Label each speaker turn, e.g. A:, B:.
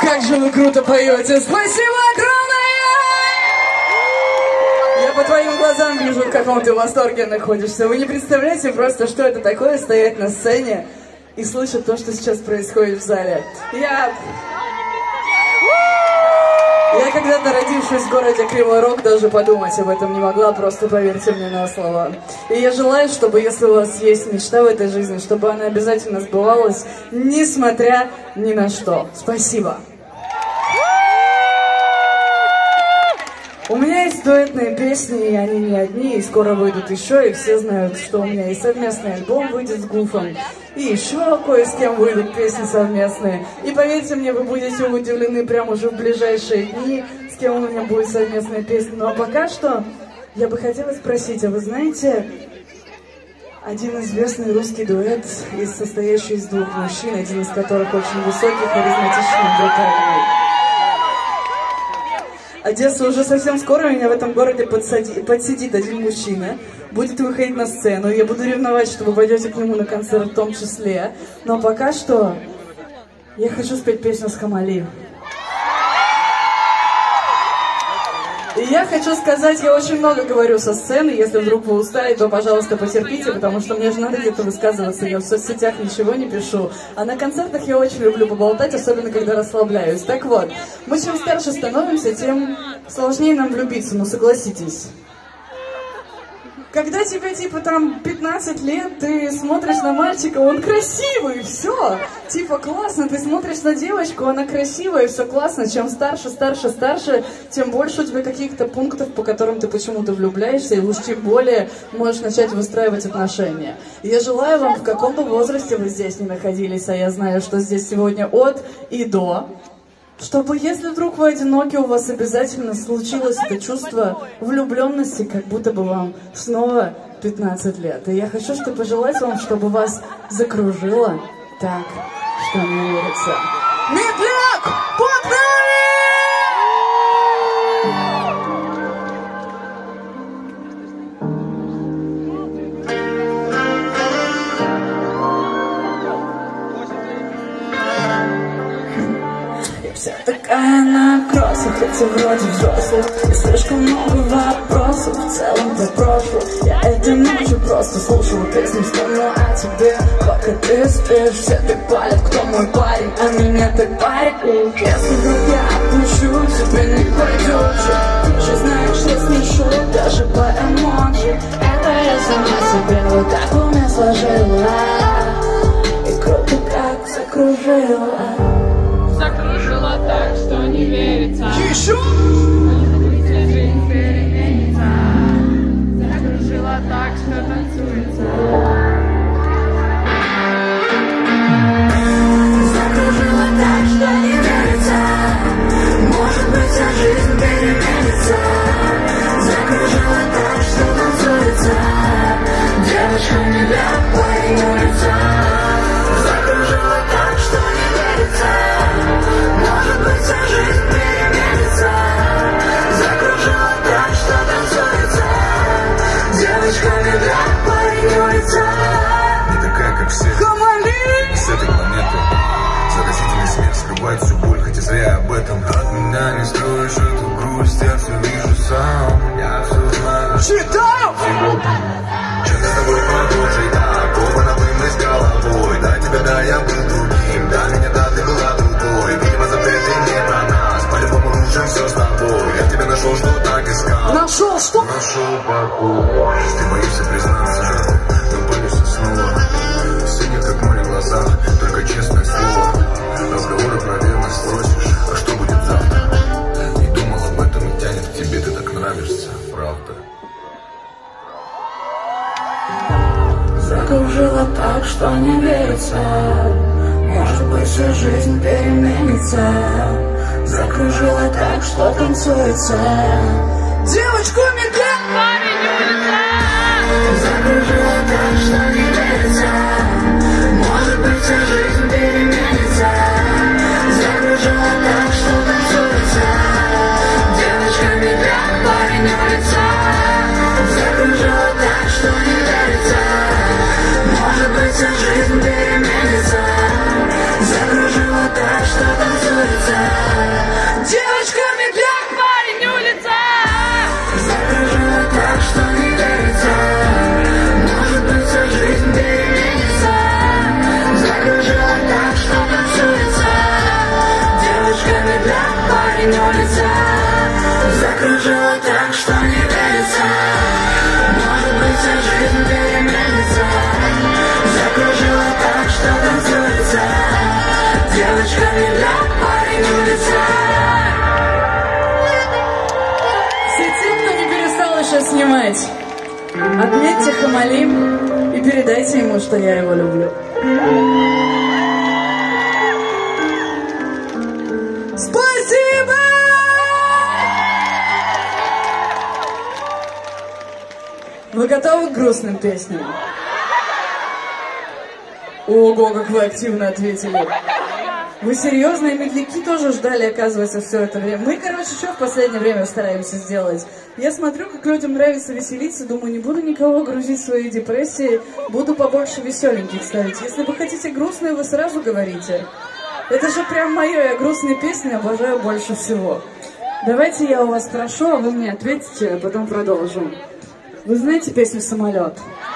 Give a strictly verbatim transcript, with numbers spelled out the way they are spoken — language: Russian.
A: Как же вы круто поете! Спасибо огромное! Я по твоим глазам вижу, в каком ты восторге находишься. Вы не представляете просто, что это такое, стоять на сцене и слышать то, что сейчас происходит в зале. Я... Я когда-то, родившись в городе Кривой Рог, даже подумать об этом не могла, просто поверьте мне на слово. И я желаю, чтобы, если у вас есть мечта в этой жизни, чтобы она обязательно сбывалась, несмотря ни на что. Спасибо. У меня есть дуэтные песни, и они не одни, и скоро выйдут еще, и все знают, что у меня и совместный альбом выйдет с Гуфом, и еще кое с кем выйдут песни совместные. И поверьте мне, вы будете удивлены прямо уже в ближайшие дни, с кем у меня будет совместная песня. Ну а пока что я бы хотела спросить, а вы знаете один известный русский дуэт, состоящий из двух мужчин, один из которых очень высокий, харизматичный, брутальный? Одесса, уже совсем скоро меня в этом городе подсади, подсидит один мужчина, будет выходить на сцену, я буду ревновать, что вы пойдете к нему на концерт в том числе, но пока что я хочу спеть песню с Хамали. И я хочу сказать, я очень много говорю со сцены, если вдруг вы устали, то, пожалуйста, потерпите, потому что мне же надо где-то высказываться, я в соцсетях ничего не пишу, а на концертах я очень люблю поболтать, особенно когда расслабляюсь. Так вот, мы чем старше становимся, тем сложнее нам влюбиться, ну согласитесь. Когда тебе типа там пятнадцать лет, ты смотришь на мальчика, он красивый, все, типа классно, ты смотришь на девочку, она красивая, все классно. Чем старше, старше, старше, тем больше у тебя каких-то пунктов, по которым ты почему-то влюбляешься, и уж тем более можешь начать выстраивать отношения. Я желаю вам, в каком бы возрасте вы здесь не находились, а я знаю, что здесь сегодня от и до, чтобы, если вдруг вы одиноки, у вас обязательно случилось это чувство влюбленности, как будто бы вам снова пятнадцать лет. И я хочу, чтобы пожелать вам, чтобы вас закружило так, что не верится. Медляк! Погнали! Вся такая на кроссах, хотя вроде взрослых, и слишком много вопросов, в целом до прошлого. Я этой ночью просто слушала песню, вспомнила о тебе. Пока ты спишь, все так палят, кто мой парень, а меня так парит. Если вдруг я отпущу, тебе не пойдет же. Ты же знаешь, что смешу, даже по эмоджи. Это я сама себе вот так в уме сложила, и круто как закружила.
B: Закружила так, что не верится.
A: Еще?
B: Жизнь переменится. Закружила так, что танцуется.
C: Закружила так, что не верится. Может быть, вся жизнь переменится. Закружила так, что танцуется. Девочка не ляг, парень улица. Закружила так, что не верится. Может быть, вся жизнь переменится. Закружила так, что танцуется. Девочка медляк, парень улица.
D: Не такая, как все.
A: Хамали!
D: С этой планеты заразительный смех скрывает всю боль, хотя зря об этом. От меня не строишь эту грусть, я все вижу сам. Я все знаю.
A: Читаю!
D: Что-то с тобой продолжить, да, кована вымыть головой. Да, тебя, да, я был другим, да, меня, да, ты была другой. Видимо, запреты не про нас, по-любому лучше все с тобой. Я тебя нашел, что так искал.
A: Нашел что?
D: Нашел покой. Ты боишься признаться, но боишься снова. Синих, как море в глазах, только честное слово. Разговоры про верность спросишь, а что будет завтра? Не думал об этом и тянет к тебе, ты так нравишься, правда.
C: Закружила так, что не верится. Может быть, вся жизнь переменится. Закружила так, что танцуется.
A: Девочку медляк!
B: Парень улица.
C: Закружила так, что не верится. Может быть, вся жизнь переменится. Закружила так, что танцуется. Девочка медляк, парень улица. Закружила так, что не верится. Может быть, вся жизнь переменится. Закружила так, что танцуется. девочками для парень улица.
A: Все те, кто не перестал еще снимать, отметьте Хамалим и передайте ему, что я его люблю. Спасибо! Вы готовы к грустным песням? Ого, как вы активно ответили. Вы серьезно? И медляки тоже ждали, оказывается, все это время. Мы, короче, что в последнее время стараемся сделать? Я смотрю, как людям нравится веселиться, думаю, не буду никого грузить в свои депрессии, буду побольше веселеньких ставить. Если вы хотите грустные, вы сразу говорите. Это же прям мое, я грустные песни обожаю больше всего. Давайте я у вас спрошу, а вы мне ответите, а потом продолжим. Вы знаете песню «Самолет»?